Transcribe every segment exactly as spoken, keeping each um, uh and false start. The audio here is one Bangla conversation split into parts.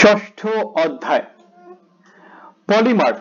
ষষ্ঠ অধ্যায় পলিমার।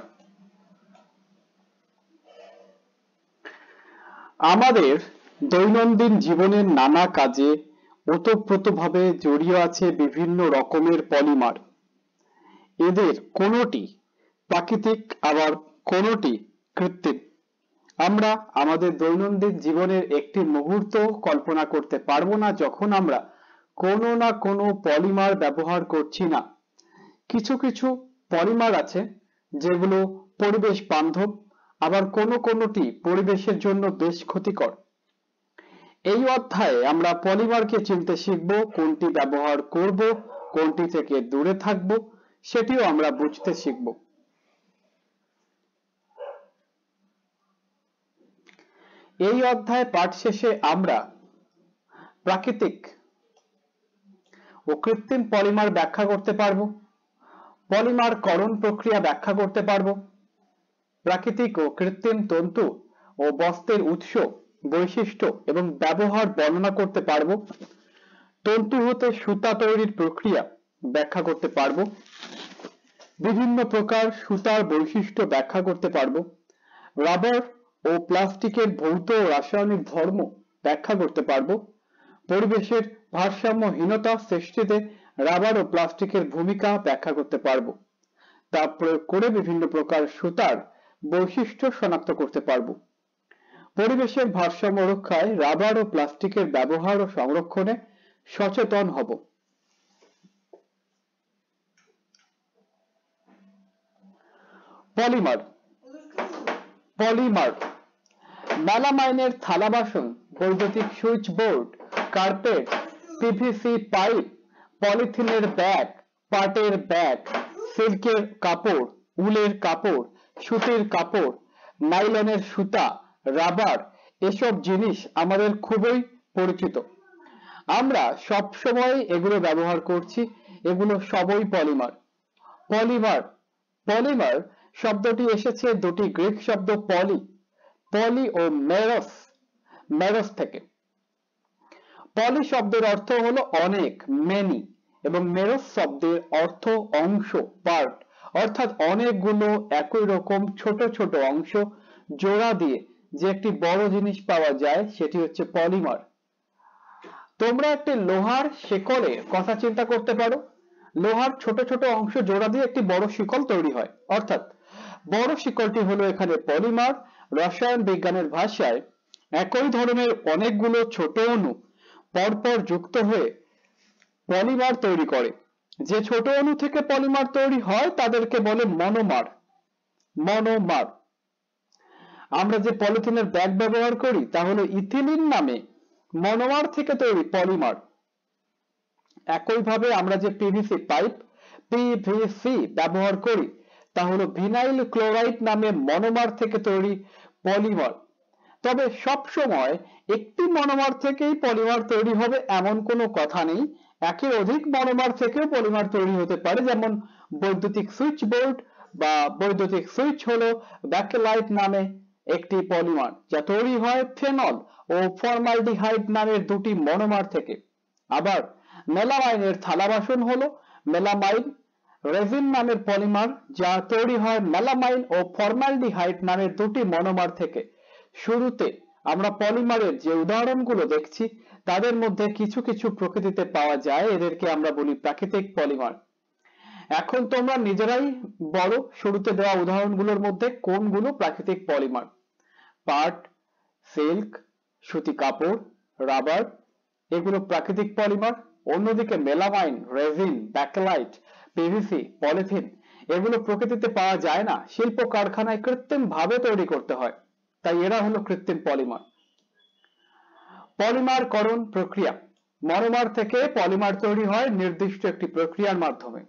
আমাদের দৈনন্দিন জীবনের নানা কাজে ওতপ্রোতভাবে জড়িয়ে আছে বিভিন্ন রকমের পলিমার। এদের কোনোটি প্রাকৃতিক আবার কোনোটি কৃত্রিম। আমরা আমাদের দৈনন্দিন জীবনের একটি মুহূর্ত কল্পনা করতে পারবো না যখন আমরা কোনো না কোনো পলিমার ব্যবহার করছি না। কিছু কিছু পলিমার আছে যেগুলো পরিবেশ বান্ধব, আবার কোনো কোনোটি পরিবেশের জন্য বেশ ক্ষতিকর। এই অধ্যায়ে আমরা পলিমারকে চিনতে শিখব, কোনটি ব্যবহার করব, কোনটি থেকে দূরে থাকব সেটিও আমরা বুঝতে শিখব। এই অধ্যায় পাঠ শেষে আমরা প্রাকৃতিক ও কৃত্রিম পলিমার ব্যাখ্যা করতে পারবো, পলিমার করণ প্রক্রিয়া ব্যাখ্যা করতে পারবো, প্রাকৃতিক ও কৃত্রিম তন্তু ও বস্ত্রের উৎস, বৈশিষ্ট্য এবং ব্যবহার বর্ণনা করতে পারবো, তন্তু হতে সুতা তৈরির প্রক্রিয়া ব্যাখ্যা করতে পারবো, বিভিন্ন প্রকার সুতার বৈশিষ্ট্য ব্যাখ্যা করতে পারবো, রাবার ও প্লাস্টিকের ভৌত ও রাসায়নিক ধর্ম ব্যাখ্যা করতে পারবো, পরিবেশের ভারসাম্যহীনতা সৃষ্টিতে রাবার ও প্লাস্টিকের ভূমিকা ব্যাখ্যা করতে পারবো, তা প্রয়োগ করে বিভিন্ন প্রকার সুতার বৈশিষ্ট্য শনাক্ত করতে পারবো, পরিবেশের ভারসাম্য রক্ষায় রাবার ও প্লাস্টিকের ব্যবহার ও সংরক্ষণে সচেতন হব। পলিমার। পলিমার মেলামাইনের থালা বাসন, বৈদ্যুতিক switchboard, carpet, PVC pipe, পলিথিনের ব্যাগ, পাটের ব্যাগ, সিল্কের কাপড়, উলের কাপড়, সুতির কাপড়, নাইলনের সুতা, রাবার, এসব জিনিস আমাদের খুবই পরিচিত। আমরা সব সময় এগুলো ব্যবহার করছি। এগুলো সবই পলিমার। পলিমার পলিমার শব্দটি এসেছে দুটি গ্রিক শব্দ পলি পলি ও মেরস মেরস থেকে। পলি শব্দের অর্থ হলো অনেক, মেনি, এবং মেরস শব্দের অর্থ অংশ, পার্ট, অর্থাৎ অনেকগুলো একই রকম ছোট ছোট অংশ জোড়া দিয়ে যে একটি বড় জিনিস পাওয়া যায় সেটি হচ্ছে পলিমার। তোমরা একটি লোহার শেকলের কথা চিন্তা করতে পারো। লোহার ছোট ছোট অংশ জোড়া দিয়ে একটি বড় শিকল তৈরি হয়, অর্থাৎ বড় শিকলটি হলো এখানে পলিমার। রসায়ন বিজ্ঞানের ভাষায় একই ধরনের অনেকগুলো ছোট অণু পরপর যুক্ত হয়ে পলিমার তৈরি করে। যে ছোট অণু থেকে পলিমার তৈরি হয় তাদেরকে বলে মনোমার। মনোমার। আমরা যে পলিথিনের ব্যাগ ব্যবহার করি তা হলো ইথিলিন নামে মনোমার থেকে তৈরি পলিমার। একইভাবে আমরা যে পিভিসি পাইপ পিভিসি ব্যবহার করি তা হলো ভিনাইল ক্লোরাইড নামে মনোমার থেকে তৈরি পলিমার। তবে সব সময় একটি মনোমার থেকেই পলিমার তৈরি হবে এমন কোনো কথা নেই। একের অধিক মনোমার থেকেও পলিমার তৈরি হতে পারে, যেমন বৈদ্যুতিক সুইচ বোর্ড বা বৈদ্যুতিক সুইচ হলো ব্যাকেলাইট নামে একটি পলিমার, যা তৈরি হয় ফেনল ও ফর্মালডিহাইড নামের দুটি মনোমার থেকে। আবার মেলামাইনের থালা বাসন হলো মেলামাইন রেজিন নামের পলিমার, যা তৈরি হয় মেলামাইন ও ফর্মালডিহাইড নামের দুটি মনোমার থেকে। শুরুতে আমরা পলিমারের যে উদাহরণগুলো দেখছি তাদের মধ্যে কিছু কিছু প্রকৃতিতে পাওয়া যায়, এদেরকে আমরা বলি প্রাকৃতিক পলিমার। এখন তোমরা নিজেরাই বলো শুরুতে দেওয়া উদাহরণগুলোর মধ্যে কোনগুলো প্রাকৃতিক পলিমার। পাট, সিল্ক, সুতি কাপড়, রাবার, এগুলো প্রাকৃতিক পলিমার। অন্যদিকে melamine, resin, bakelite, PVC, polythene এগুলো প্রকৃতিতে পাওয়া যায় না, শিল্প কারখানায় কৃত্রিম ভাবে তৈরি করতে হয়, তাই এরা হলো কৃত্রিম পলিমার। পলিমার করণ প্রক্রিয়া। মনোমার থেকে পলিমার তৈরি হয় নির্দিষ্ট একটি প্রক্রিয়ার মাধ্যমে।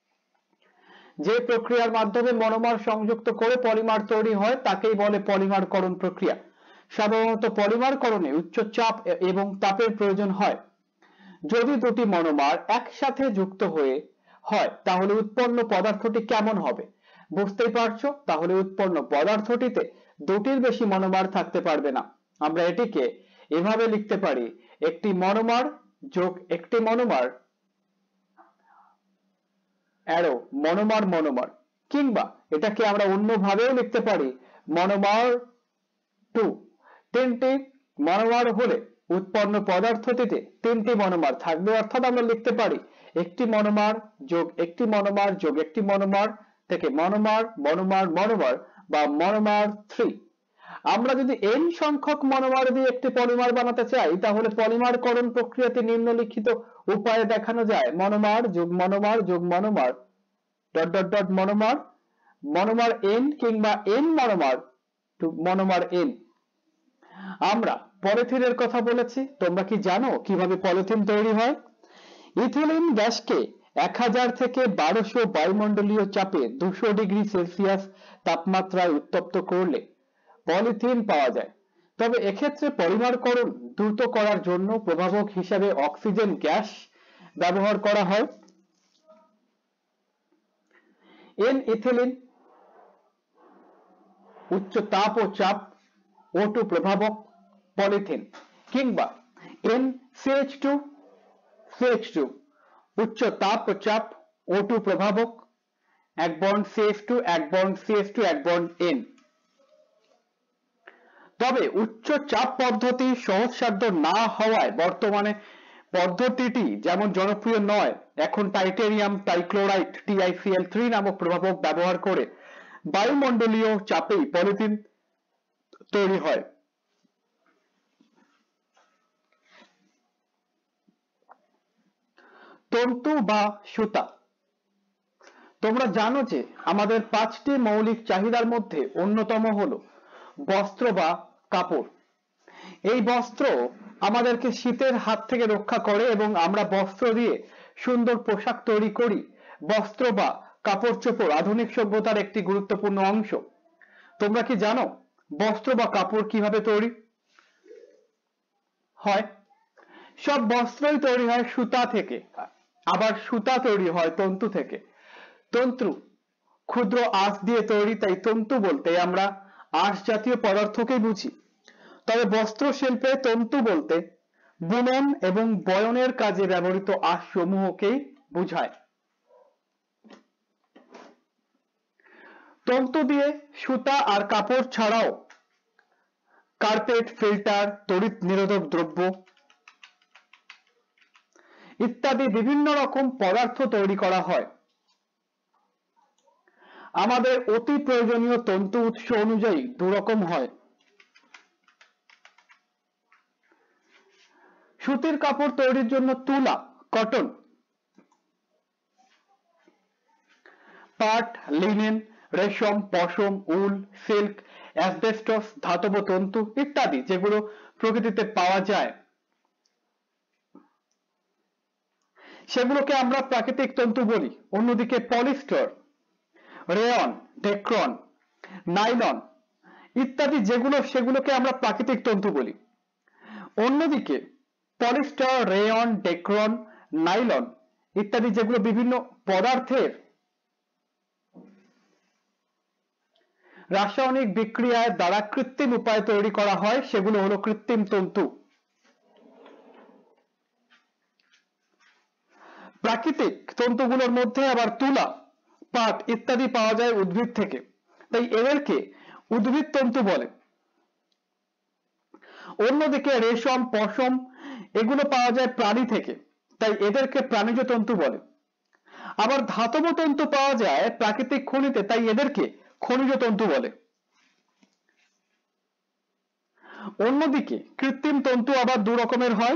যে প্রক্রিয়ার মাধ্যমে মনোমার সংযুক্ত করে পলিমার তৈরি হয় তাকেই বলে পলিমার করণ প্রক্রিয়া। সাধারণত পলিমার করণে উচ্চ চাপ এবং তাপের প্রয়োজন হয়। যদি দুটি মনোমার একসাথে যুক্ত হয়ে হয় তাহলে উৎপন্ন পদার্থটি কেমন হবে বুঝতেই পারছো। তাহলে উৎপন্ন পদার্থটিতে দুটির বেশি মনোমার থাকতে পারবে না। আমরা এটিকে এভাবে লিখতে পারি, একটি মনোমার যোগ একটি মনোমার অ্যারো মনোমার মনোমার, কিংবা এটাকে আমরা অন্যভাবেও লিখতে পারি মনোমার টু। তিনটি মনোমার হলে উৎপন্ন পদার্থটিতে তিনটি মনোমার থাকবে, অর্থাৎ আমরা লিখতে পারি একটি মনোমার যোগ একটি মনোমার যোগ একটি মনোমার থেকে মনোমার মনোমার মনোমার বা মনোমার থ্রি। আমরা যদি n সংখ্যক মনোমার দিয়ে একটি পলিমার বানাতে চাই তাহলে পলিমারকরণ প্রক্রিয়াটি নিম্নলিখিত উপায়ে দেখানো যায়। মনোমার যোগ মনোমার যোগ monomer dot dot dot monomer monomer n কিংবা n monomer to monomer n। আমরা পলিথিনের কথা বলেছি, তোমরা কি জানো কিভাবে পলিথিন তৈরি হয়? ইথিলিন গ্যাসকে এক হাজার থেকে বারোশো বায়ুমণ্ডলীয় চাপে দুশো ডিগ্রি সেলসিয়াস তাপমাত্রায় উত্তপ্ত করলে পলিথিন পাওয়া যায়। তবে এক্ষেত্রে পলিমারকরণ দ্রুত করার জন্য প্রভাবক হিসাবে অক্সিজেন গ্যাস ব্যবহার করা হয়। এন ইথিলিন উচ্চ তাপ ও চাপ ও টু প্রভাবক পলিথিন, কিংবা N C H two C H two উচ্চ তাপ ও চাপ ও টু প্রভাবক, এক বন্ড সি এইচ টু এক বন্ড সি এইচ টু এক বন্ড N। তবে উচ্চ চাপ পদ্ধতি সহজসাধ্য না হওয়ায় বর্তমানে পদ্ধতিটি যেমন জনপ্রিয় নয়, এখন titanium trichloride T I C L three নামক প্রভাবক ব্যবহার করে বায়ুমণ্ডলীয় চাপেই পলিথিন তৈরি হয়। তন্তু বা সুতা। তোমরা জানো যে আমাদের পাঁচটি মৌলিক চাহিদার মধ্যে অন্যতম হলো বস্ত্র বা কাপড়। এই বস্ত্র আমাদেরকে শীতের হাত থেকে রক্ষা করে এবং আমরা বস্ত্র দিয়ে সুন্দর পোশাক তৈরি করি। বস্ত্র বা কাপড় চোপড় আধুনিক সভ্যতার একটি গুরুত্বপূর্ণ অংশ। তোমরা কি জানো বস্ত্র বা কাপড় কিভাবে তৈরি হয়? সব বস্ত্রই তৈরি হয় সুতা থেকে, আবার সুতা তৈরি হয় তন্তু থেকে। তন্তু ক্ষুদ্র আঁশ দিয়ে তৈরি, তাই তন্তু বলতে আমরা আঁশ জাতীয় পদার্থকেই বুঝি। তবে বস্ত্র শিল্পে তন্তু বলতে বুনন এবং বয়নের কাজে ব্যবহৃত আঁশ সমূহকেই বোঝায়। তন্তু দিয়ে সুতা আর কাপড় ছাড়াও কার্পেট, ফিল্টার, তড়িৎ নিরোধক দ্রব্য ইত্যাদি বিভিন্ন রকম পদার্থ তৈরি করা হয়। আমাদের অতি প্রয়োজনীয় তন্তু উৎস অনুযায়ী দুরকম হয়। সুতির কাপড় তৈরির জন্য তুলা, কটন, পাট, লিনেন, রেশম, পশম, উল, সিল্ক, অ্যাসবেস্টস, ধাতব তন্তু ইত্যাদি যেগুলো প্রকৃতিতে পাওয়া যায় সেগুলোকে আমরা প্রাকৃতিক তন্তু বলি। অন্যদিকে পলিস্টার, রেয়ন, ডেক্রন, নাইলন ইত্যাদি যেগুলো সেগুলোকে আমরা প্রাকৃতিক তন্তু বলি। অন্যদিকে পলিস্টার, রেয়ন, ডেক্রন, নাইলন ইত্যাদি যেগুলো বিভিন্ন পদার্থের রাসায়নিক বিক্রিয়ার দ্বারা কৃত্রিম উপায়ে তৈরি করা হয় সেগুলো হলো কৃত্রিম তন্তু। প্রাকৃতিক তন্তুগুলোর মধ্যে আবার তুলা, পাট ইত্যাদি পাওয়া যায় উদ্ভিদ থেকে, তাই এদেরকে উদ্ভিদ তন্তু বলে। অন্যদিকে রেশম, পশম এগুলো পাওয়া যায় প্রাণী থেকে, তাই এদেরকে প্রাণীজ তন্তু বলে। আবার ধাতব তন্তু পাওয়া যায় প্রাকৃতিক খনিতে, তাই এদেরকে খনিজ তন্তু বলে। অন্যদিকে কৃত্রিম তন্তু আবার দু রকমের হয়,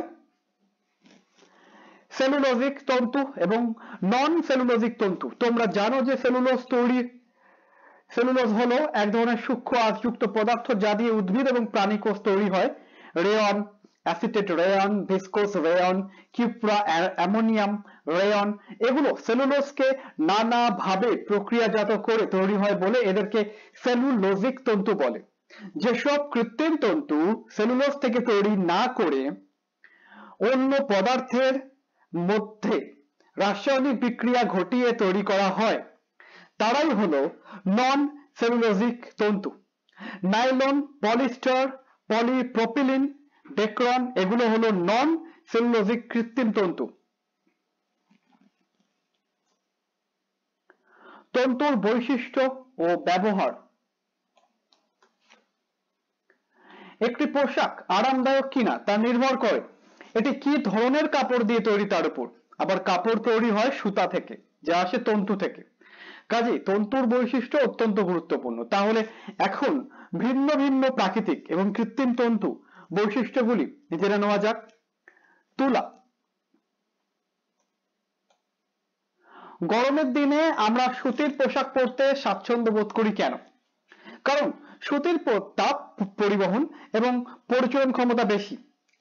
সেলুলোজিক তন্তু এবং নন সেলুলোজিক তন্তু। তোমরা জানো যে সেলুলোজ তৈরি সেলুলোজ হলো এক ধরনের সূক্ষ্ম আঁশযুক্ত পদার্থ যা দিয়ে উদ্ভিদ এবং প্রাণী কোষ তৈরি হয়। Rayon, acetate rayon, viscose rayon, cupra, ammonium rayon এগুলো সেলুলোজকে নানাভাবে প্রক্রিয়াজাত করে তৈরি হয় বলে এদেরকে সেলুলোজিক তন্তু বলে। যেসব কৃত্রিম তন্তু সেলুলোজ থেকে তৈরি না করে অন্য পদার্থের মধ্যে রাসায়নিক বিক্রিয়া ঘটিয়ে তৈরি করা হয় তারাই হলো নন সেলুলোজিক তন্তু। নাইলন, পলিস্টার, পলিপ্রোপিলিন, ডেক্রন এগুলো হলো নন সেলুলোজিক কৃত্রিম তন্তু। তন্তুর বৈশিষ্ট্য ও ব্যবহার। একটি পোশাক আরামদায়ক কিনা তা নির্ভর করে এটি কি ধরনের কাপড় দিয়ে তৈরি তার উপর। আবার কাপড় তৈরি হয় সুতা থেকে, যা আসে তন্তু থেকে। কাজেই তন্তুর বৈশিষ্ট্য অত্যন্ত গুরুত্বপূর্ণ। তাহলে এখন ভিন্ন ভিন্ন প্রাকৃতিক এবং কৃত্রিম তন্তু বৈশিষ্ট্যগুলি জেনে নেওয়া যাক। তুলা। গরমের দিনে আমরা সুতির পোশাক পরতে স্বাচ্ছন্দ্য বোধ করি কেন? কারণ সুতির তাপ পরিবহন এবং পরিচলন ক্ষমতা বেশি।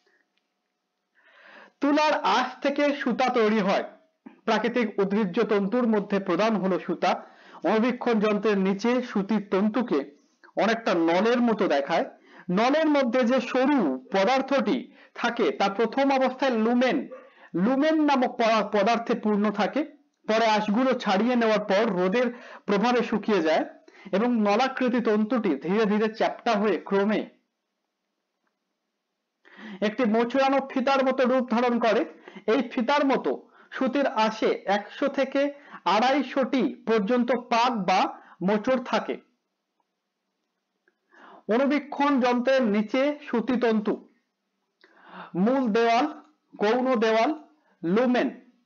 তুলার আঁশ থেকে সুতা তৈরি হয়। প্রাকৃতিক উদ্ভিজ্জ তন্তুর মধ্যে প্রধান হলো সুতা। অণুবীক্ষণ যন্ত্রের নিচে সুতির তন্তুকে অনেকটা নলের মতো দেখায়। নলের মধ্যে যে সরু পদার্থটি থাকে তা প্রথম অবস্থায় লুমেন লুমেন নামক পদার্থে পূর্ণ থাকে। পরে আঁশগুলো ছাড়িয়ে নেওয়ার পর রোদের প্রভাবে শুকিয়ে যায় এবং নলাকৃতি তন্তুটি ধীরে ধীরে চ্যাপ্টা হয়ে ক্রমে একটি মোচড়ানো ফিতার মতো রূপ ধারণ করে। এই ফিতার মতো সুতির আঁশে একশো থেকে আড়াইশোটি পর্যন্ত পাক বা মোচড় থাকে। অণুবীক্ষণ যন্ত্রের নিচে সুতি তন্তু। মূল দেওয়াল, গৌণ দেওয়াল, লুমেন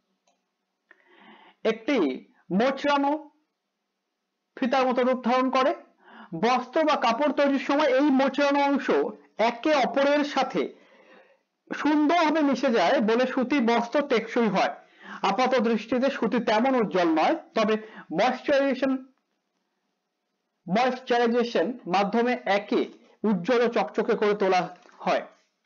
একটি মোচড়ানো ফিতার মতো রূপ ধারণ করে। বস্ত্র বা কাপড় তৈরির সময় এই মোচড়ানো অংশ একে অপরের সাথে সুন্দরভাবে মিশে যায় বলে সুতি বস্ত্র টেকসই হয়। আপাত দৃষ্টিতে সুতি তেমন উজ্জ্বল নয়, তবে ময়েশ্চারাইজেশন ময়েশ্চারাইজেশন মাধ্যমে একে উজ্জ্বল ও চকচকে করে তোলা হয়।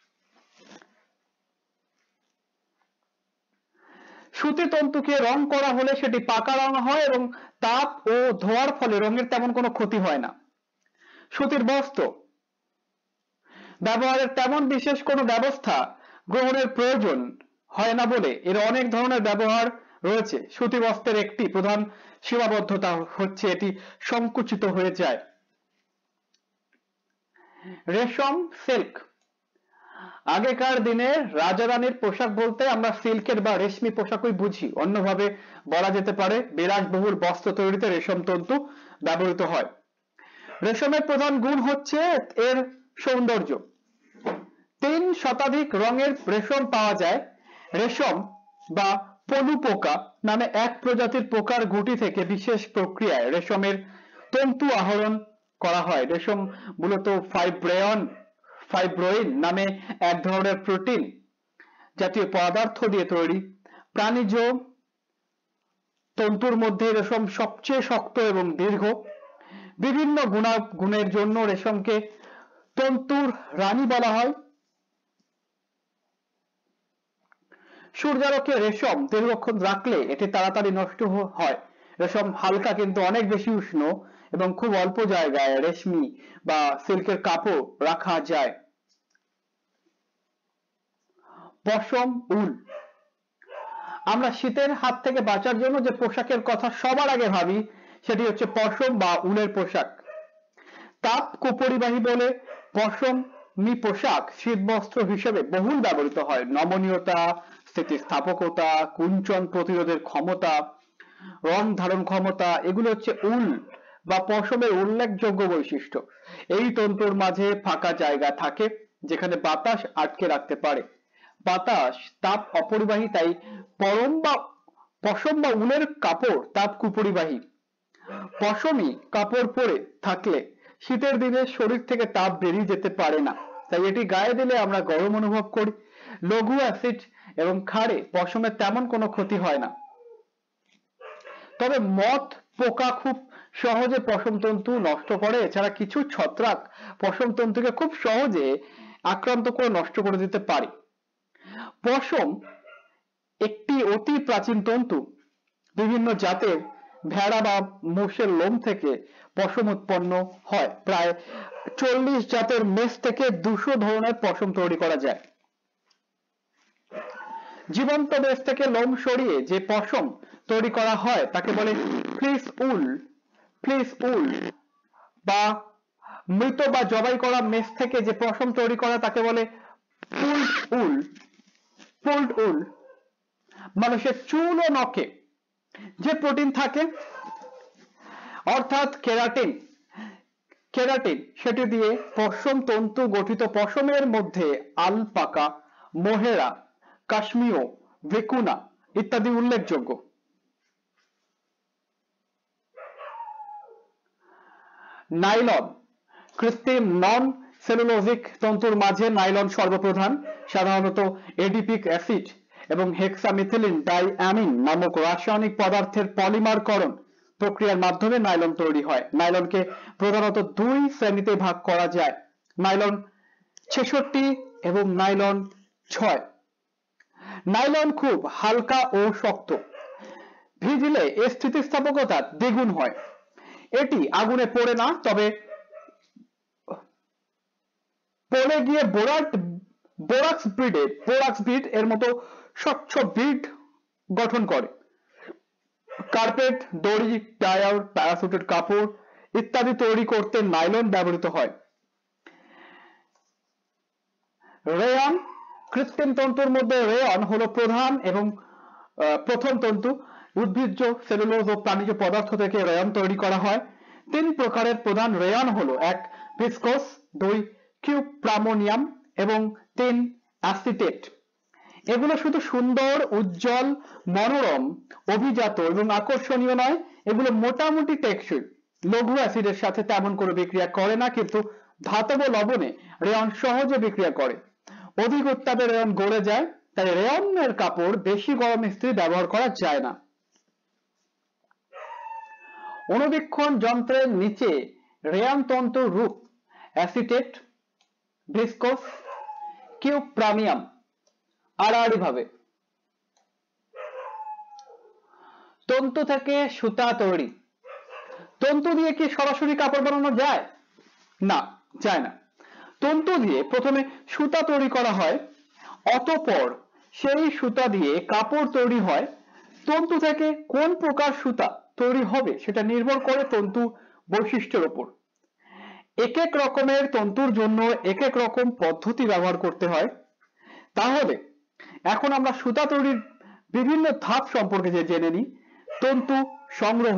সুতি তন্তুকে রং করা হলে সেটি পাকা রং হয় এবং তাপ ও ধোয়ার ফলে রঙের তেমন কোনো ক্ষতি হয় না। সুতির বস্ত্র ব্যবহারের তেমন বিশেষ কোনো ব্যবস্থা গ্রহণের প্রয়োজন হয় না বলে এর অনেক ধরনের ব্যবহার রয়েছে। সুতি বস্ত্রের একটি প্রধান সীমাবদ্ধতা হচ্ছে এটি সংকুচিত হয়ে যায়। রেশম, সিল্ক। আগেকার দিনে রাজা রানীর পোশাক বলতে আমরা সিল্কের বা রেশমি পোশাকই বুঝি। অন্যভাবে বলা যেতে পারে বিলাসবহুল বস্ত্র তৈরিতে রেশম তন্তু ব্যবহৃত হয়। রেশমের প্রধান গুণ হচ্ছে এর সৌন্দর্য। তিন শতাধিক রঙের রেশম পাওয়া যায়। রেশম বা পলু পোকা নামে এক প্রজাতির পোকার গুটি থেকে বিশেষ প্রক্রিয়ায় রেশমের তন্তু আহরণ করা হয়। রেশম মূলত ফাইব্রেয়ন ফাইব্রোইন নামে এক ধরনের প্রোটিন জাতীয় পদার্থ দিয়ে তৈরি। প্রাণীজ তন্তুর মধ্যে রেশম সবচেয়ে শক্ত এবং দীর্ঘ। বিভিন্ন গুণের জন্য রেশমকে তন্তুর রানী বলা হয়। সূর্যালোকে রেশম দীর্ঘক্ষণ রাখলে এটি তাড়াতাড়ি নষ্ট হয়। রেশম হালকা কিন্তু অনেক বেশি উষ্ণ এবং খুব অল্প জায়গায় রেশমি বা সিল্কের কাপড় রাখা যায়। পশম, উল। আমরা শীতের হাত থেকে বাঁচার জন্য যে পোশাকের কথা সবার আগে ভাবি সেটি হচ্ছে পশম বা উলের পোশাক। তাপ কুপরিবাহী বলে পশমি পোশাক শীত বস্ত্র হিসেবে বহুল ব্যবহৃত হয়। নমনীয়তা, স্থিতিস্থাপকতা, কুঞ্চন প্রতিরোধের ক্ষমতা, রং ধারণ ক্ষমতা, এগুলো হচ্ছে উল বা পশমের উল্লেখযোগ্য বৈশিষ্ট্য। এই তন্তুর মাঝে ফাঁকা জায়গা থাকে যেখানে বাতাস আটকে রাখতে পারে। বাতাস তাপ অপরিবাহী, তাই পরম বা পশম বা উলের কাপড় তাপ কুপরিবাহী। পশমি কাপড় পরে থাকলে শীতের দিনে শরীর থেকে তাপ বেরিয়ে যেতে পারে না, তাই এটি গায়ে দিলে আমরা গরম অনুভব করি। লঘু অ্যাসিড এবং ক্ষারে পশমের তেমন কোনো ক্ষতি হয় না, তবে মথ পোকা খুব সহজে পশম তন্তু নষ্ট করে। এছাড়া কিছু ছত্রাক পশম তন্তুকে খুব সহজে আক্রান্ত করে নষ্ট করে দিতে পারে। পশম একটি অতি প্রাচীন তন্তু। বিভিন্ন জাতের ভেড়া বা মোষের লোম থেকে পশম উৎপন্ন হয়। প্রায় চল্লিশ জাতের মেষ থেকে দুশো ধরনের পশম তৈরি করা যায়। জীবন্ত মেষ থেকে লোম সরিয়ে যে পশম তৈরি করা হয় তাকে বলে ফ্লিস উল ফ্লিস উল বা মৃত বা জবাই করা মেষ থেকে যে পশম তৈরি করা তাকে বলে পুল্ড উল পুল্ড উল। মানুষের চুল ও নখে যে প্রোটিন থাকে অর্থাৎ কেরাটিন কেরাটিন সেটি দিয়ে পশম তন্তু গঠিত পশমের মধ্যে আলপাকা, মোহেরা, কাশ্মীয়, ভিকুনা ইত্যাদি উল্লেখযোগ্য। নাইলন কৃত্রিম নন সেলুলোজিক তন্তুর মাঝে নাইলন সর্বপ্রধান। সাধারণত এডিপিক অ্যাসিড এবং হেক্সামিথিলিন ডাইঅ্যামিন নামক রাসায়নিক পদার্থের পলিমারকরণ প্রক্রিয়ার মাধ্যমে নাইলন তৈরি হয়। নাইলনকে প্রধানত দুই শ্রেণীতে ভাগ করা যায়, নাইলন ছেষট্টি এবং নাইলন ছয়। নাইলন খুব হালকা ও শক্ত, ভিজলে এর স্থিতিস্থাপকতা দ্বিগুণ হয়। এটি আগুনে পড়ে না, তবে পড়ে গিয়ে বোরাট বোরাক্স বিডে বোরাক্স বিড এর মতো স্বচ্ছ বিড গঠন করে। কার্পেট, দড়ি, টায়ার, প্যারাসুটের কাপড় ইত্যাদি তৈরি করতে নাইলন ব্যবহৃত হয়। রেয়ন কৃত্রিম তন্তুর মধ্যে রেয়ন হলো প্রধান এবং প্রথম তন্তু। উদ্ভিজ্জ, সেলুলোজ ও প্রাণীজ পদার্থ থেকে রেয়ন তৈরি করা হয়। তিন প্রকারের প্রধান রেয়ন হলো: এক ভিসকোস, দুই কিউপ্রামোনিয়াম এবং তিন অ্যাসিটেট। এগুলো শুধু সুন্দর, উজ্জ্বল, মনোরম, অভিজাত এবং আকর্ষণীয় নয়, এগুলো মোটামুটি টেকসই। লঘু অ্যাসিডের সাথে তেমন কোনো বিক্রিয়া করে না, কিন্তু ধাতব লবণে রেয়ন সহজে বিক্রিয়া করে। অধিক উত্তাপে রেয়ন গলে যায়, তাই রেয়নের কাপড় বেশি গরম ইস্ত্রি ব্যবহার করা যায় না। অণুবীক্ষণ যন্ত্রের নিচে রেয়ন তন্তুর রূপ অ্যাসিটেট, ভিসকোস, কিউপ্রামিয়াম আড়াআড়ি ভাবে। তন্তু থেকে সুতা তৈরি। তন্তু দিয়ে কি সরাসরি কাপড় বানানো যায়? না, যায় না। তন্তু দিয়ে প্রথমে সুতা তৈরি করা হয়, অতঃপর সেই সুতা দিয়ে কাপড় তৈরি হয়। তন্তু থেকে কোন প্রকার সুতা তৈরি হবে সেটা নির্ভর করে তন্তু বৈশিষ্ট্যের উপর। এক এক রকমের তন্তুর জন্য এক এক রকম পদ্ধতি ব্যবহার করতে হয়। তাহলে এখন আমরা সুতা তৈরির বিভিন্ন ধাপ সম্পর্কে যে জেনে নিই। তন্তু সংগ্রহ।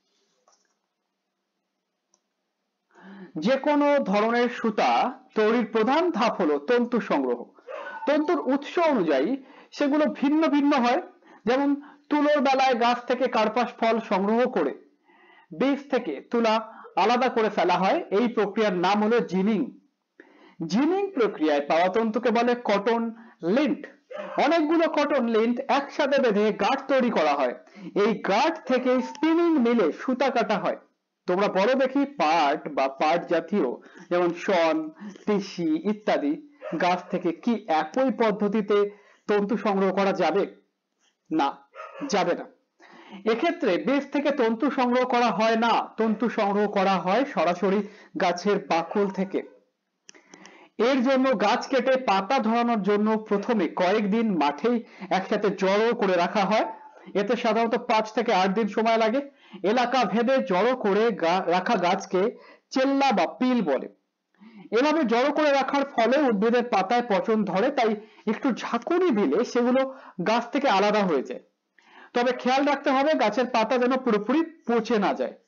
যে কোনো ধরনের সুতা তৈরির প্রধান ধাপ হলো তন্তু সংগ্রহ। তন্তুর উৎস অনুযায়ী সেগুলো ভিন্ন ভিন্ন হয়। যেমন তুলোর বেলায় গাছ থেকে কার্পাস ফল সংগ্রহ করে বীজ থেকে তুলা আলাদা করে ফেলা হয়। এই প্রক্রিয়ার নাম হলো জিনিং। জিনিং প্রক্রিয়ায় পাওয়া তন্তুকে বলে কটন লিন্ট। অনেকগুলো কটন লিন্ট একসাথে বেঁধে গাঁট তৈরি করা হয়। এই গাঁট থেকে স্পিনিং মিলে সুতা কাটা হয়। তোমরা বলো দেখি, পাট বা পাট জাতীয় যেমন শন, তিসি ইত্যাদি গাছ থেকে কি একই পদ্ধতিতে তন্তু সংগ্রহ করা যাবে? না, যাবে না। এক্ষেত্রে বীজ থেকে তন্তু সংগ্রহ করা হয় না, তন্তু সংগ্রহ করা হয় সরাসরি গাছের বাকল থেকে। এর জন্য গাছ কেটে পাতা ধরানোর জন্য প্রথমে কয়েকদিন মাঠেই একসাথে জড়ো করে রাখা হয়। এতে সাধারণত পাঁচ থেকে আট দিন সময় লাগে। এলাকা ভেদে জড়ো করে রাখা গাছকে চেল্লা বা পিল বলে। এভাবে জড়ো করে রাখার ফলে উদ্ভিদের পাতায় পচন ধরে, তাই একটু ঝাঁকুনি দিলে সেগুলো গাছ থেকে আলাদা হয়ে যায়। তবে খেয়াল রাখতে হবে গাছের পাতা যেন পুরোপুরি পচে না যায়।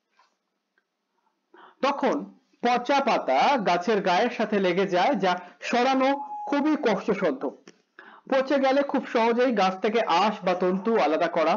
তখন পচা পাতা গাছের গায়ের সাথে লেগে যায়, যা সরানো খুবই কষ্টসাধ্য। পচে গেলে খুব সহজেই গাছ থেকে আঁশ বা তন্তু আলাদা করা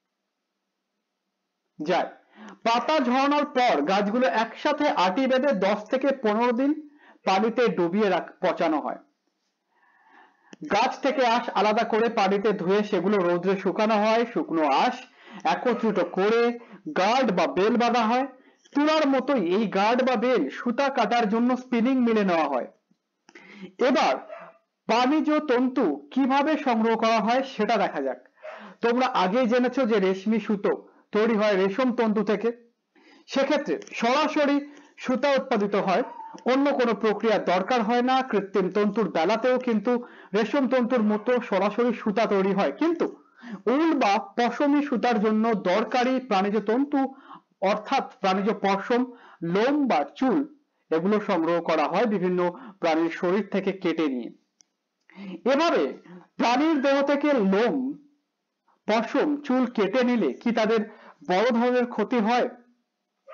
যায়। পাতা ঝরানোর পর গাছগুলো একসাথে আটি বেঁধে দশ থেকে পনেরো দিন পানিতে ডুবিয়ে পচানো হয়। গাছ থেকে আঁশ আলাদা করে পানিতে ধুয়ে সেগুলো রোদ্রে শুকানো হয়। শুকনো আঁশ একত্রিত করে গার্ড বা বেল বাঁধা হয়। তুলার মতোই এই গার্ড বা বেল সুতা কাটার জন্য স্পিনিং মিলে নেওয়া হয়। এবার বাণিজ্য তন্তু কিভাবে সংগ্রহ করা হয় সেটা দেখা যাক। তোমরা আগেই জেনেছো যে রেশমি সুতো তৈরি হয় রেশম তন্তু থেকে। সেক্ষেত্রে সরাসরি সুতা উৎপাদিত হয়, অন্য কোনো প্রক্রিয়ার দরকার হয় না। কৃত্রিম তন্তুর বেলাতেও কিন্তু রেশম তন্তুর মতো সরাসরি সুতা তৈরি হয়, কিন্তু উল বা পশমি সুতার জন্য দরকারি প্রাণীজ তন্তু অর্থাৎ প্রাণীজ পশম, লোম বা চুল এগুলো সংগ্রহ করা হয় বিভিন্ন প্রাণীর শরীর থেকে কেটে নিয়ে। এভাবে প্রাণীর দেহ থেকে লোম, পশম, চুল কেটে নিলে কি তাদের বড় ধরনের ক্ষতি হয়?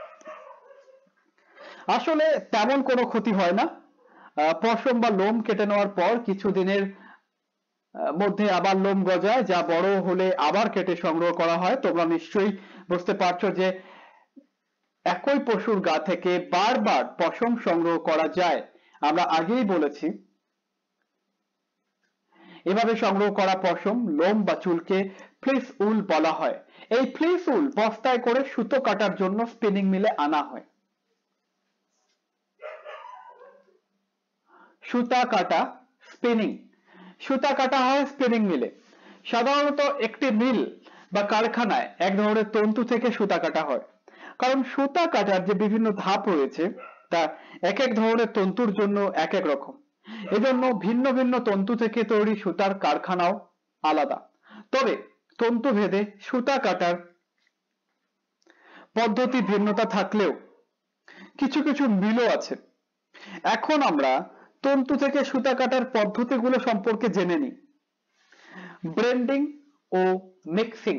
আসলে তেমন কোনো ক্ষতি হয় না। পশম বা লোম কেটে নেওয়ার পর কিছুদিনের মধ্যে আবার লোম গজায়, যা বড় হলে আবার কেটে সংগ্রহ করা হয়। তোমরা নিশ্চয়ই বুঝতে পারছো যে একই পশুর গা থেকে বারবার পশম সংগ্রহ করা যায়। আমরা আগেই বলেছি এভাবে সংগ্রহ করা পশম, লোম বা চুলকে ফ্লিস উল বলা হয়। এই ফ্লিস উল বস্তায় করে সুতো কাটার জন্য স্পিনিং মিলে আনা হয়। সুতা কাটা, স্পিনিং। সুতা কাটা হয় স্পিনিং মিলে। সাধারণত একটি মিল বা কারখানায় এক ধরনের তন্তু থেকে সুতা কাটা হয়। কারণ সুতা কাটার যে বিভিন্ন ধাপ রয়েছে তা এক এক ধরনের তন্তুর জন্য এক এক রকম। এজন্য ভিন্ন ভিন্ন তন্তু থেকে তৈরি সুতার কারখানাও আলাদা। তবে তন্তু ভেদে সুতা কাটার পদ্ধতি ভিন্নতা থাকলেও কিছু কিছু মিলও আছে। এখন আমরা তন্তু থেকে সুতা কাটার পদ্ধতিগুলো সম্পর্কে জেনে নিই। ব্লেন্ডিং ও মিক্সিং।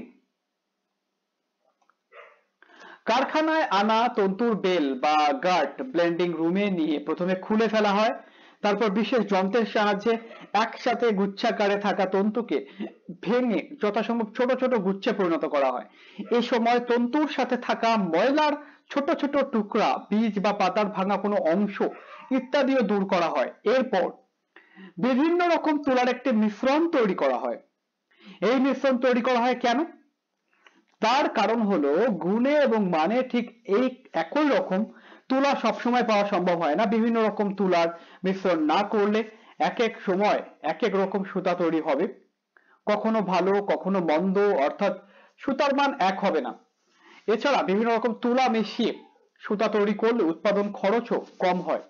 কারখানায় আনা তন্তুর বেল বা গার্ট ব্লেন্ডিং রুমে নিয়ে প্রথমে খুলে ফেলা হয়। তারপর বিশেষ যন্ত্রের সাহায্যে একসাথে গুচ্ছাকারে থাকা তন্তুকে ভেঙে যথাসম্ভব ছোট ছোট গুচ্ছে পরিণত করা হয়। এই সময় তন্তুর সাথে থাকা ময়লার ছোট ছোট টুকরা, বীজ বা পাতার ভাঙা কোনো অংশ ইত্যাদিও দূর করা হয়। এরপর বিভিন্ন রকম তুলার একটি মিশ্রণ তৈরি করা হয়। এই মিশ্রণ তৈরি করা হয় কেন? তার কারণ হলো গুণে এবং মানে ঠিক এই একই রকম তুলা সবসময় পাওয়া সম্ভব হয় না। বিভিন্ন রকম তুলার মিশ্রণ না করলে এক এক সময় এক এক রকম সুতা তৈরি হবে, কখনো ভালো কখনো মন্দ, অর্থাৎ সুতার মান এক হবে না। এছাড়া বিভিন্ন রকম তুলা মিশিয়ে সুতা তৈরি করলে উৎপাদন খরচও কম হয়।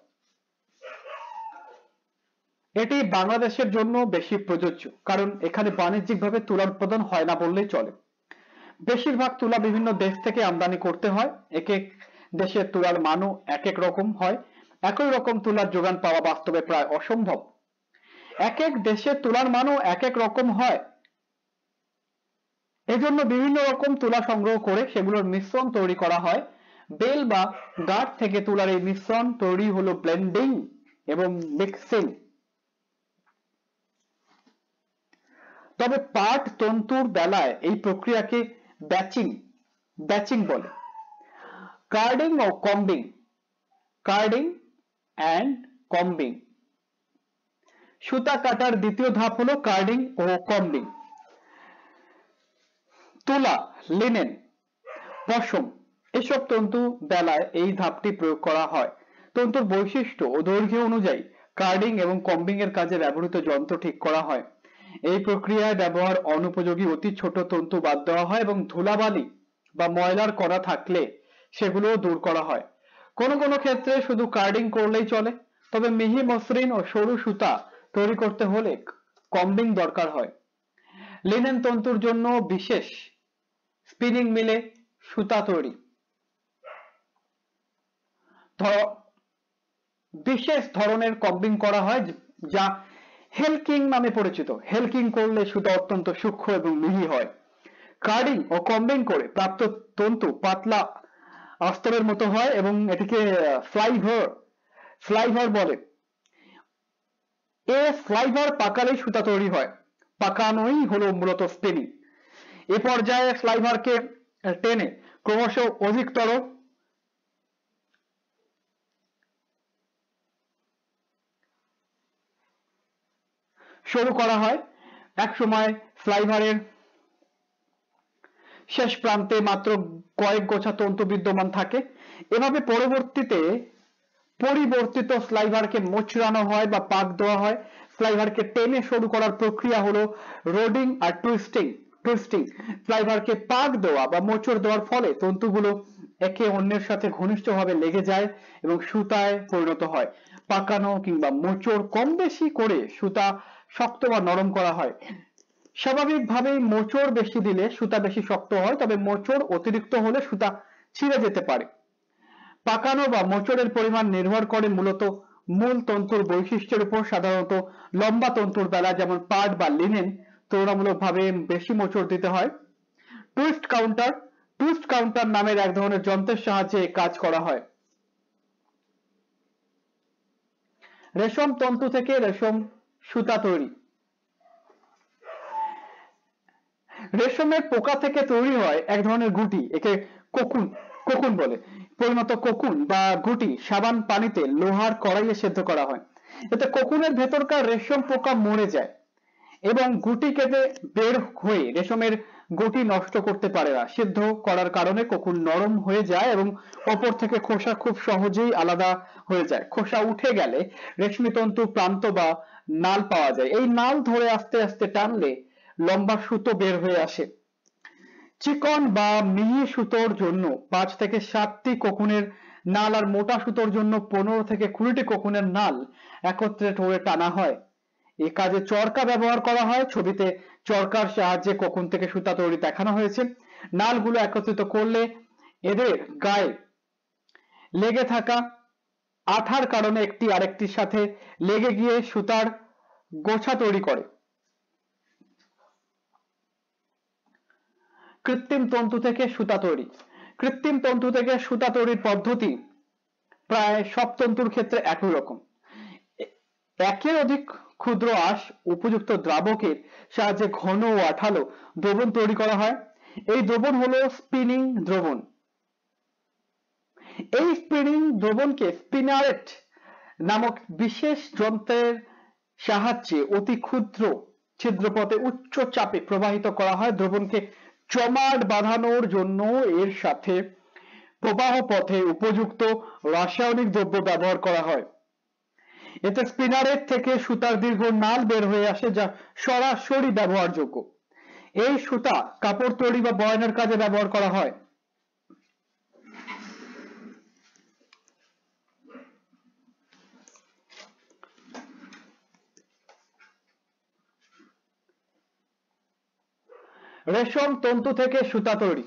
এটি বাংলাদেশের জন্য বেশি প্রযোজ্য, কারণ এখানে বাণিজ্যিকভাবে তুলা উৎপাদন হয় না বললেই চলে। বেশিরভাগ তুলা বিভিন্ন দেশ থেকে আমদানি করতে হয়। এক এক দেশের তুলার মানও এক এক রকম হয়। একই রকম তুলার যোগান পাওয়া বাস্তবে প্রায় অসম্ভব। এক এক দেশের তুলার মানও এক এক রকম হয়। এজন্য বিভিন্ন রকম তুলা সংগ্রহ করে সেগুলোর মিশ্রণ তৈরি করা হয়। বেল বা গাঁট থেকে তুলার এই মিশ্রণ তৈরি হলো ব্লেন্ডিং এবং মিক্সিং। তবে পাট তন্তুর বেলায় এই প্রক্রিয়াকে ব্যাচিং ব্যাচিং বলে। কার্ডিং ও কম্বিং। Carding and combing. সুতা কাটার দ্বিতীয় ধাপ হলো কার্ডিং ও কম্বিং। তুলা, লিনেন, পশম এসব তন্তু বেলায় এই ধাপটি প্রয়োগ করা হয়। তন্তুর বৈশিষ্ট্য ও দৈর্ঘ্য অনুযায়ী কার্ডিং এবং কম্বিং এর কাজে ব্যবহৃত যন্ত্র ঠিক করা হয়। এই প্রক্রিয়ায় ব্যবহার অনুপযোগী অতি ছোট তন্তু বাদ দেওয়া হয় এবং ধুলাবালি বা ময়লার কণা থাকলে সেগুলোও দূর করা হয়। কোনো কোনো ক্ষেত্রে শুধু কার্ডিং করলেই চলে, তবে মিহি মসৃণ ও সরু সুতা তৈরি করতে হলে কম্বিং দরকার হয়। লিনেন তন্তুর জন্য বিশেষ স্পিনিং মিলে সুতা তৈরি বিশেষ ধরনের কম্বিং করা হয়, যা হেলকিং নামে পরিচিত। হেলকিং করলে সুতা অত্যন্ত সূক্ষ্ম এবং মিহি হয়। কার্ডিং ও কম্বিং করে প্রাপ্ত তন্তু পাতলা আস্তরের মতো হয় এবং এটিকে ফ্লাইভার ফ্লাইভার বলে। এ ফ্লাইভার পাকালেই সুতা তৈরি হয়। পাকানোই হলো মূলত স্পিনিং। এ পর্যায়ে ফ্লাইভারকে টেনে ক্রমশ অধিকতর শুরু করা হয়। এক সময় ফ্লাইভারের শেষ প্রান্তে মাত্র কয়েক গোছা তন্তু বিদ্যমান থাকে। এভাবে পরবর্তীতে পরিবর্তিত ফ্লাইভারকে মোচড়ানো হয় বা পাক দেওয়া হয়। ফ্লাইভারকে টেনে শুরু করার প্রক্রিয়া হলো রোডিং আর টুইস্টিং। টুইস্টিং ফ্লাইভারকে পাক দেওয়া বা মোচড় দেওয়ার ফলে তন্তুগুলো একে অন্যের সাথে ঘনিষ্ঠভাবে লেগে যায় এবং সুতায় পরিণত হয়। পাকানো কিংবা মোচড় কম বেশি করে সুতা শক্ত বা নরম করা হয়। স্বাভাবিকভাবেই মোচড় বেশি দিলে সুতা বেশি শক্ত হয়, তবে মোচড় অতিরিক্ত হলে সুতা ছিঁড়ে যেতে পারে। পাকানো বা মোচড়ের পরিমাণ নির্ভর করে মূলত মূল তন্তুর বৈশিষ্ট্যের উপর। সাধারণত লম্বা তন্তুর বেলা যেমন পাট বা লিনেন তুলনামূলকভাবে বেশি মোচড় দিতে হয়। টুইস্ট কাউন্টার টুইস্ট কাউন্টার নামের এক ধরনের যন্ত্রের সাহায্যে কাজ করা হয়। রেশম তন্তু থেকে রেশম সুতা তৈরি। রেশমের পোকা থেকে তৈরি হয় এক ধরনের গুটি, একে কোকুন কোকুন বলে। পরিণত কোকুন বা গুটি সাবান পানিতে লোহার কড়াইয়ে সেদ্ধ করা হয়। এতে কোকুনের ভেতরকার রেশম পোকা মরে যায় এবং গুটি কেটে বের হয়ে রেশমের গুটি নষ্ট করতে পারে না। সিদ্ধ করার কারণে কোকুন নরম হয়ে যায় এবং ওপর থেকে খোসা খুব সহজেই আলাদা হয়ে যায়। খোসা উঠে গেলে রেশমি তন্তু প্রান্ত বা নাল পাওয়া যায়। এই নাল ধরে আস্তে আস্তে টানলে লম্বা সুতো বের হয়ে আসে। চিকন বা মিহি সুতোর জন্য পাঁচ থেকে সাতটি কোকুনের নাল আর মোটা সুতোর জন্য পনেরো থেকে কুড়িটি কোকুনের নাল একত্রে ধরে টানা হয়। এই কাজে চরকা ব্যবহার করা হয়। ছবিতে চরকার সাহায্যে কোকুন থেকে সুতা তৈরি দেখানো হয়েছে। নালগুলো একত্রিত করলে এদের গায়ে লেগে থাকা আঠার কারণে একটি আরেকটির সাথে লেগে গিয়ে সুতার গোছা তৈরি করে। কৃত্রিম তন্তু থেকে সুতা তৈরি। কৃত্রিম তন্তু থেকে সুতা তৈরির পদ্ধতি প্রায় সব তন্তুর ক্ষেত্রে একই রকম। একের অধিক ক্ষুদ্র আঁশ উপযুক্ত দ্রাবকের সাহায্যে ঘন ও আঠালো দ্রবণ তৈরি করা হয়। এই দ্রবণ হলো স্পিনিং দ্রবণ। এই স্পিনিং দ্রবণকে স্পিনারেট নামক বিশেষ যন্ত্রের সাহায্যে অতি ক্ষুদ্র ছিদ্রপথে উচ্চ চাপে প্রবাহিত করা হয়। দ্রবণকে জমাট বাঁধানোর জন্য এর সাথে প্রবাহ পথে উপযুক্ত রাসায়নিক দ্রব্য ব্যবহার করা হয়। এতে স্পিনারেট থেকে সুতার দীর্ঘ নাল বের হয়ে আসে, যা সরাসরি ব্যবহারযোগ্য। এই সুতা কাপড় তৈরি বা বয়নের কাজে ব্যবহার করা হয়। রেশম তন্তু থেকে সুতা তৈরি।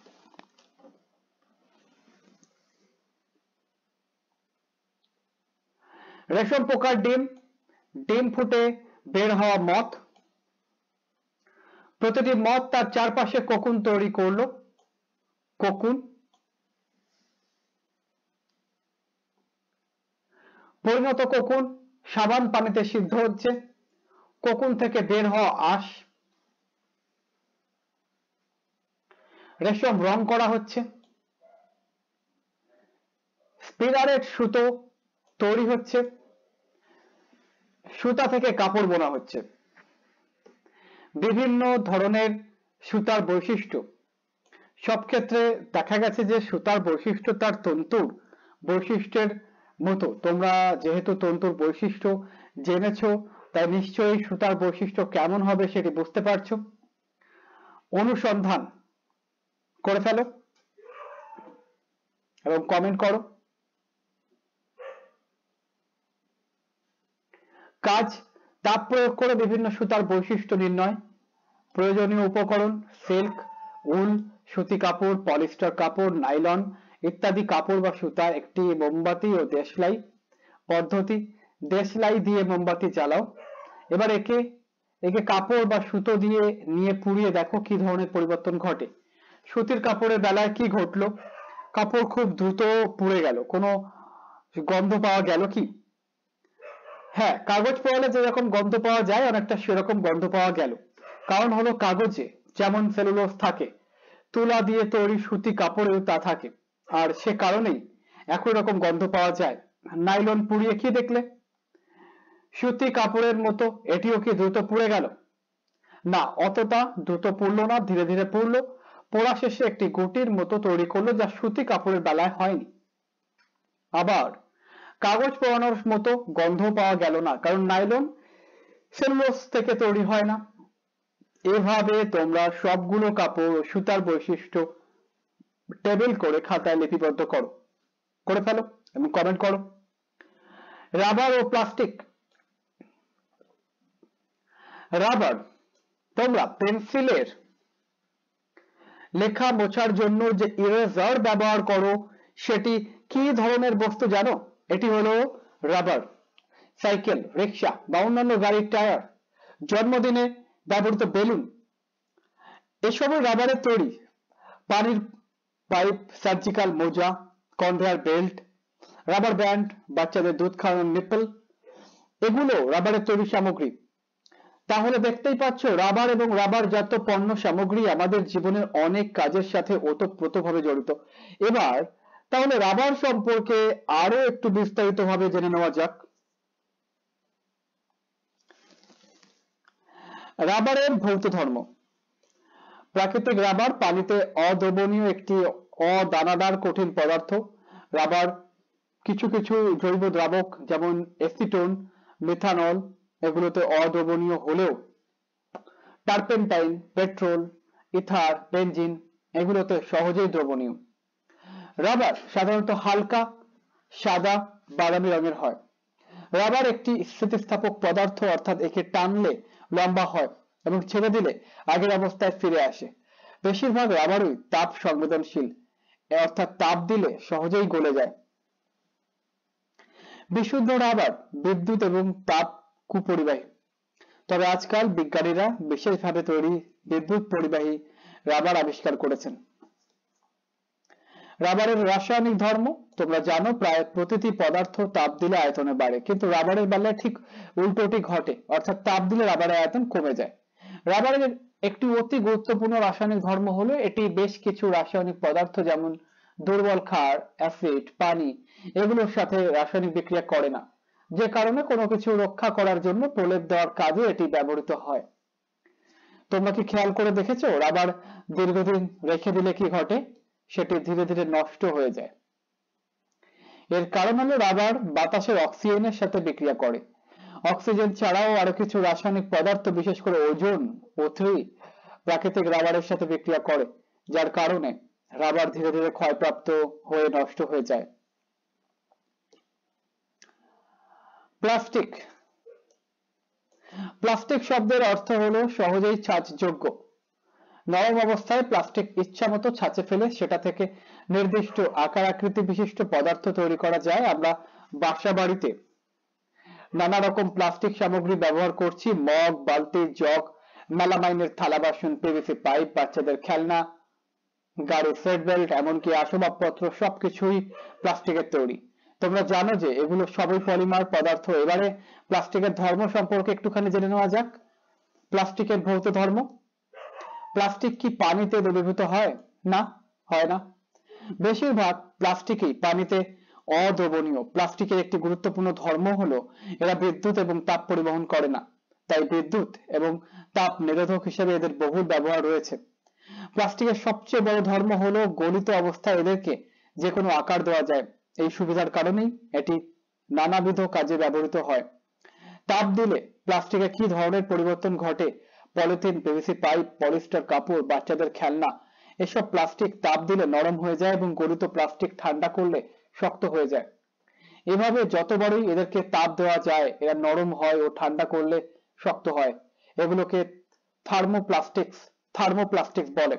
রেশম পোকার ডিম, ডিম ফুটে বের হওয়া মথ। প্রতিটি মথ তার চারপাশে কোকুন তৈরি করলো। কোকুন পরিণত কোকুন সাবান পানিতে সিদ্ধ হচ্ছে। কোকুন থেকে বের হওয়া আঁশ রেশম রং করা হচ্ছে। স্পিনারেট সুতো তৈরি হচ্ছে। সুতা থেকে কাপড় বোনা হচ্ছে। বিভিন্ন ধরনের সুতার বৈশিষ্ট্য। সব ক্ষেত্রে দেখা গেছে যে সুতার বৈশিষ্ট্য তার তন্তুর বৈশিষ্ট্যের মতো। তোমরা যেহেতু তন্তুর বৈশিষ্ট্য জেনেছো, তাই নিশ্চয়ই সুতার বৈশিষ্ট্য কেমন হবে সেটি বুঝতে পারছো। অনুসন্ধান করে ফেলো এবং কমেন্ট করো। কাজ তাপ প্রয়োগ করে বিভিন্ন সুতার বৈশিষ্ট্য নির্ণয়। প্রয়োজনীয় উপকরণ সিল্ক, উল, সুতি কাপড়, পলিস্টার কাপড়, নাইলন ইত্যাদি কাপড় বা সুতা, একটি মোমবাতি ও দেশলাই। পদ্ধতি দেশলাই দিয়ে মোমবাতি জ্বালাও। এবার একে একে কাপড় বা সুতো দিয়ে নিয়ে পুড়িয়ে দেখো কি ধরনের পরিবর্তন ঘটে। সুতির কাপড়ের বেলায় কি ঘটলো? কাপড় খুব দ্রুত পুড়ে গেল। কোনো গন্ধ পাওয়া গেল কি? হ্যাঁ, কাগজ পোড়ালে যেরকম গন্ধ পাওয়া যায় অনেকটা সেরকম গন্ধ পাওয়া গেল। কারণ হলো কাগজে যেমন সেলুলোজ থাকে, তুলা দিয়ে তৈরি সুতি কাপড়েও তা থাকে, আর সে কারণেই একই রকম গন্ধ পাওয়া যায়। নাইলন পুড়িয়ে কি দেখলে? সুতি কাপড়ের মতো এটিও কি দ্রুত পুড়ে গেল? না, অতটা দ্রুত পুড়লো না, ধীরে ধীরে পুড়লো। পোড়া শেষে একটি গুটির মতো তৈরি করলো, যা সুতি কাপড়ের বেলায় হয়নি। আবার কাগজ পোড়ানোর মতো গন্ধ পাওয়া গেল না, কারণ নাইলন সেলুলোজ থেকে তৈরি হয় না। এভাবে তোমরা সবগুলো কাপড় ও সুতার বৈশিষ্ট্য টেবিল করে খাতায় লিপিবদ্ধ করো করে ফেলো এবং কমেন্ট করো। রাবার ও প্লাস্টিক। রাবার তোমরা পেন্সিলের লেখা মোছার জন্য যে ইরেজার ব্যবহার করো সেটি কি ধরনের বস্তু জানো? এটি হলো রাবার। সাইকেল, রিক্সা বা অন্যান্য গাড়ির টায়ার, জন্মদিনে ব্যবহৃত বেলুন এসবও রাবারের তৈরি। পানির পাইপ, সার্জিক্যাল মোজা, কনভেয়ার বেল্ট, রাবার ব্যান্ড, বাচ্চাদের দুধ খাওয়ানোর নিপল, এগুলো রাবারের তৈরি সামগ্রী। তাহলে দেখতেই পাচ্ছ রাবার এবং রাবারজাত পণ্য সামগ্রী আমাদের জীবনের অনেক কাজের সাথে ওতপ্রোতভাবে জড়িত। এবার তাহলে রাবার সম্পর্কে আরো একটু বিস্তারিতভাবে জেনে নেওয়া যাক। রাবারের ভৌত ধর্ম। প্রাকৃতিক রাবার পানিতে অদ্রবণীয় একটি অদানাদার কঠিন পদার্থ। রাবার কিছু কিছু জৈব দ্রাবক যেমন এসিটোন, মিথানল এগুলোতে অদ্রবণীয় হলেও টারপেন্টাইন, পেট্রোল, ইথার, বেনজিন এগুলোতে সহজেই দ্রবণীয়। রাবার সাধারণত হালকা সাদা বাদামি রঙের হয়। রাবার একটি স্থিতিস্থাপক পদার্থ, অর্থাৎ একে টানলে লম্বা হয় এবং ছেড়ে দিলে আগের অবস্থায় ফিরে আসে। বেশিরভাগ রাবারই তাপ সংবেদনশীল, অর্থাৎ তাপ দিলে সহজেই গলে যায়। বিশুদ্ধ রাবার বিদ্যুৎ এবং তাপ কুপরিবাহী, তবে আজকাল বিজ্ঞানীরা বিশেষভাবে তৈরি বিদ্যুৎ পরিবাহী রাবার আবিষ্কার করেছেন। রাবারের রাসায়নিক ধর্ম তোমরা জানো, প্রায় প্রতিটি পদার্থ তাপ দিলে আয়তনে বাড়ে, কিন্তু রাবারের বেলায় ঠিক উল্টোটি ঘটে, অর্থাৎ তাপ দিলে রাবারের আয়তন কমে যায়। রাবারের একটি অতি গুরুত্বপূর্ণ রাসায়নিক ধর্ম হলো এটি বেশ কিছু রাসায়নিক পদার্থ যেমন দুর্বল ক্ষার, অ্যাসিড, পানি এগুলোর সাথে রাসায়নিক বিক্রিয়া করে না, যে কারণে কোনো কিছু রক্ষা করার জন্য প্রলেপ দেওয়ার কাজে এটি ব্যবহৃত হয়। তোমরা কি খেয়াল করে দেখেছো রাবার দীর্ঘদিন রেখে দিলে কি ঘটে? সেটি ধীরে ধীরে নষ্ট হয়ে যায়। এর কারণ হলো রাবার বাতাসের অক্সিজেনের সাথে বিক্রিয়া করে। অক্সিজেন ছাড়াও আরো কিছু রাসায়নিক পদার্থ, বিশেষ করে ওজোন ও থ্রি প্রাকৃতিক রাবারের সাথে বিক্রিয়া করে, যার কারণে রাবার ধীরে ধীরে ক্ষয়প্রাপ্ত হয়ে নষ্ট হয়ে যায়। প্লাস্টিক। প্লাস্টিক শব্দের অর্থ হলো সহজেই ছাঁচযোগ্য। নরম অবস্থায় প্লাস্টিক ইচ্ছামতো ছাঁচে ফেলে সেটা থেকে নির্দিষ্ট আকার আকৃতি বিশিষ্ট পদার্থ তৈরি করা যায়। আমরা বাসা বাড়িতে নানা রকম প্লাস্টিক সামগ্রী ব্যবহার করছি, মগ, বালতি, জগ, মেলামাইনের থালা বাসন, পিভিসি পাইপ, বাচ্চাদের খেলনা, গাড়ি সেট বেল্ট, এমনকি আসবাবপত্র সবকিছুই প্লাস্টিকের তৈরি। তোমরা জানো যে এগুলো সবই পলিমার পদার্থ। এবারে প্লাস্টিকের ধর্ম সম্পর্কে একটুখানি জেনে নেওয়া যাক। প্লাস্টিকের ভৌত ধর্ম। প্লাস্টিক কি পানিতে দ্রবীভূত হয়? না, হয় না। বেশিরভাগ প্লাস্টিকই পানিতে অদ্রবণীয়। প্লাস্টিকের একটি গুরুত্বপূর্ণ ধর্ম হলো এরা বিদ্যুৎ এবং তাপ পরিবহন করে না, তাই বিদ্যুৎ এবং তাপ নিরোধক হিসেবে এদের বহুল ব্যবহার রয়েছে। প্লাস্টিকের সবচেয়ে বড় ধর্ম হলো গলিত অবস্থায় এদেরকে যে কোনো আকার দেওয়া যায়। এই সুবিধার কারণেই এটি নানাবিধ কাজে ব্যবহৃত হয়। তাপ দিলে প্লাস্টিকে কি ধরনের পরিবর্তন ঘটে? পলিথিন, পিভিসি পাইপ, পলিস্টার কাপড়, বাচ্চাদের খেলনা এসব প্লাস্টিক তাপ দিলে নরম হয়ে যায় এবং গলিত প্লাস্টিক ঠান্ডা করলে শক্ত হয়ে যায়। এভাবে যতবারই এদেরকে তাপ দেওয়া যায় এরা নরম হয় ও ঠান্ডা করলে শক্ত হয়। এগুলোকে থার্মোপ্লাস্টিক্স থার্মোপ্লাস্টিক্স বলে।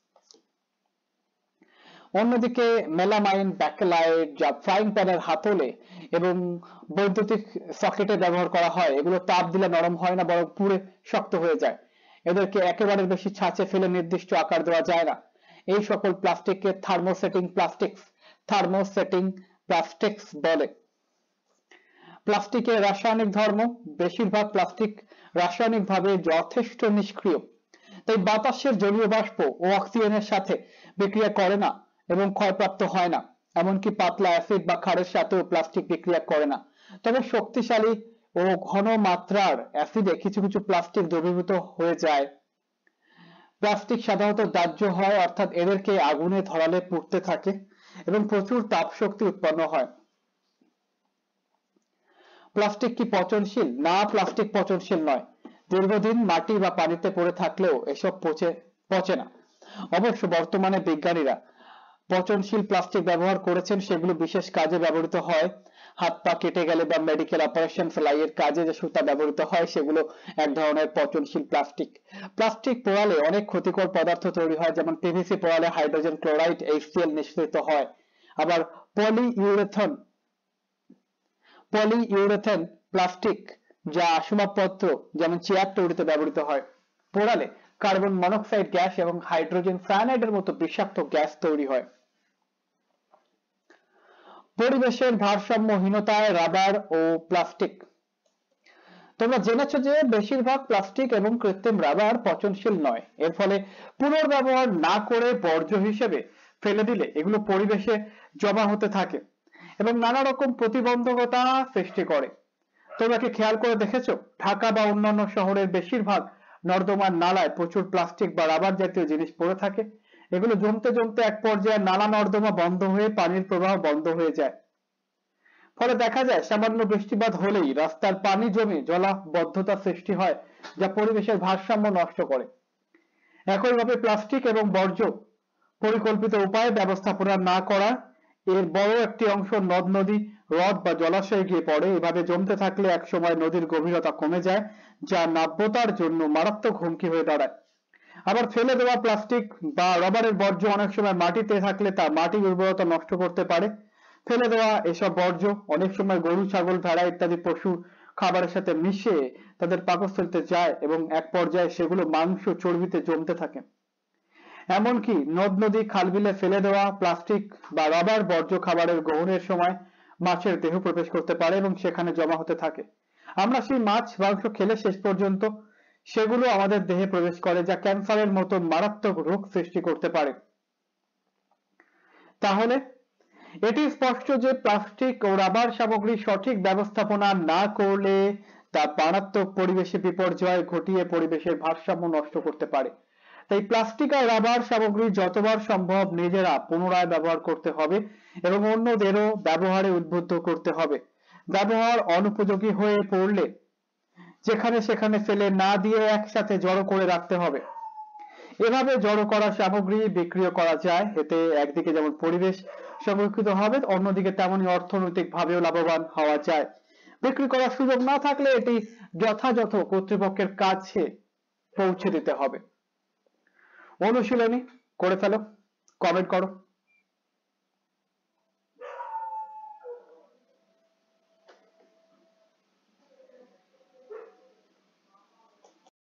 অন্যদিকে মেলামাইন, ব্যাকেলাইট যা ফ্রাইং প্যানের হাতলে এবং বৈদ্যুতিক সকেটে ব্যবহার করা হয়, এগুলো তাপ দিলে নরম হয় না, বরং পুড়ে শক্ত হয়ে যায়। এদেরকে একেবারে বেশি ছাঁচে ফেলে নির্দিষ্ট আকার দেওয়া যায় না। এই সকল প্লাস্টিককে থার্মোসেটিং প্লাস্টিক্স থার্মোসেটিং প্লাস্টিক্স বলে। প্লাস্টিকের রাসায়নিক ধর্ম। বেশিরভাগ প্লাস্টিক রাসায়নিকভাবে যথেষ্ট নিষ্ক্রিয়, তাই বাতাসের জলীয় বাষ্প ও অক্সিজেনের সাথে বিক্রিয়া করে না এবং ক্ষয়প্রাপ্ত হয় না। এমনকি পাতলা অ্যাসিড বা ক্ষারের সাথেও প্লাস্টিক বিক্রিয়া করে না। তবে শক্তিশালী ও ঘন মাত্রার অ্যাসিডে কিছু কিছু প্লাস্টিক দ্রবীভূত হয়ে যায়। প্লাস্টিক সাধারণত দাহ্য হয়, অর্থাৎ এদেরকে আগুনে ধরালে পুড়তে থাকে এবং প্রচুর তাপ শক্তি উৎপন্ন হয়। প্লাস্টিক কি পচনশীল? না, প্লাস্টিক পচনশীল নয়। দীর্ঘদিন মাটি বা পানিতে পড়ে থাকলেও এসব পচে পচে না। অবশ্য বর্তমানে বিজ্ঞানীরা পচনশীল প্লাস্টিক ব্যবহার করেছেন, সেগুলো বিশেষ কাজে ব্যবহৃত হয়। হাত পা কেটে গেলে বা মেডিকেল অপারেশন সেলাইয়ের কাজে যে সুতা ব্যবহৃত হয় সেগুলো এক ধরনের পচনশীল প্লাস্টিক। প্লাস্টিক পোড়ালে অনেক ক্ষতিকর পদার্থ তৈরি হয়, যেমন পিভিসি পোড়ালে হাইড্রোজেন ক্লোরাইড এইচসিএল নিঃসৃত হয়। আবার পলিইউরেথন পলিইউরেথেন প্লাস্টিক যা আসবাবপত্র যেমন চেয়ার তৈরিতে ব্যবহৃত হয়, পোড়ালে কার্বন মনোক্সাইড গ্যাস এবং হাইড্রোজেন সায়ানাইডের মতো বিষাক্ত গ্যাস তৈরি হয়। পরিবেশের ভারসাম্যহীনতায় রাবার ও প্লাস্টিক। তোমরা জেনেছো যে বেশিরভাগ প্লাস্টিক এবং কৃত্রিম রাবার পচনশীল নয়, এর ফলে পুনর্ব্যবহার না করে বর্জ্য হিসেবে ফেলে দিলে এগুলো পরিবেশে জমা হতে থাকে এবং নানা রকম প্রতিবন্ধকতা সৃষ্টি করে। তোমরা কি খেয়াল করে দেখেছো ঢাকা বা অন্যান্য শহরের বেশিরভাগ নর্দমার নালায় প্রচুর প্লাস্টিক বা রাবার জাতীয় জিনিস পড়ে থাকে? এগুলো জমতে জমতে এক পর্যায়ে নালা নর্দমা বন্ধ হয়ে পানির প্রবাহ বন্ধ হয়ে যায়। ফলে দেখা যায় সামান্য বৃষ্টিপাত হলেই রাস্তার পানি জমে জলাবদ্ধতা সৃষ্টি হয়, যা পরিবেশের ভারসাম্য নষ্ট করে। একইভাবে প্লাস্টিক এবং বর্জ্য পরিকল্পিত উপায়ে ব্যবস্থাপনা না করা এর বড় একটি অংশ নদ নদী হ্রদ বা জলাশয়ে গিয়ে পড়ে। এভাবে জমতে থাকলে একসময় নদীর গভীরতা কমে যায়, যা নাব্যতার জন্য মারাত্মক হুমকি হয়ে দাঁড়ায়। আবার ফেলে দেওয়া প্লাস্টিক বা রবারের বর্জ্য অনেক সময় মাটিতে থাকলে তা মাটির উর্বরতা নষ্ট করতে পারে। ফেলে দেওয়া এসব বর্জ্য অনেক সময় গরু, ছাগল, ভেড়া ইত্যাদি পশু খাবারের সাথে মিশে তাদের পাকস্থলীতে যায় এবং এক পর্যায়ে সেগুলো মাংস চর্বিতে জমতে থাকে। এমনকি নদ নদী খাল বিলে ফেলে দেওয়া প্লাস্টিক বা রাবার বর্জ্য খাবারের গ্রহণের সময় মাছের দেহ প্রবেশ করতে পারে এবং সেখানে জমা হতে থাকে। আমরা সেই মাছ মাংস খেলে শেষ পর্যন্ত সেগুলো আমাদের দেহে প্রবেশ করে, যা ক্যান্সারের মতো মারাত্মক রোগ সৃষ্টি করতে পারে। তাহলে এটি স্পষ্ট যে প্লাস্টিক ও রাবার সামগ্রী সঠিক ব্যবস্থাপনা না করলে তা মারাত্মক পরিবেশে বিপর্যয় ঘটিয়ে পরিবেশের ভারসাম্য নষ্ট করতে পারে। তাই প্লাস্টিক আর রাবার সামগ্রী যতবার সম্ভব নিজেরা পুনরায় ব্যবহার করতে হবে এবং অন্যদেরও ব্যবহারে উদ্বুদ্ধ করতে হবে। ব্যবহার অনুপযোগী হয়ে পড়লে যেখানে সেখানে ফেলে না দিয়ে একসাথে জড়ো করে রাখতে হবে। এভাবে জড়ো করা সামগ্রী বিক্রিও করা যায়, এতে একদিকে যেমন পরিবেশ সংরক্ষিত হবে, অন্যদিকে তেমনি অর্থনৈতিক ভাবেও লাভবান হওয়া যায়। বিক্রি করার সুযোগ না থাকলে এটি যথাযথ কর্তৃপক্ষের কাছে পৌঁছে দিতে হবে। অনুশীলনী করে ফেলো, কমেন্ট করো।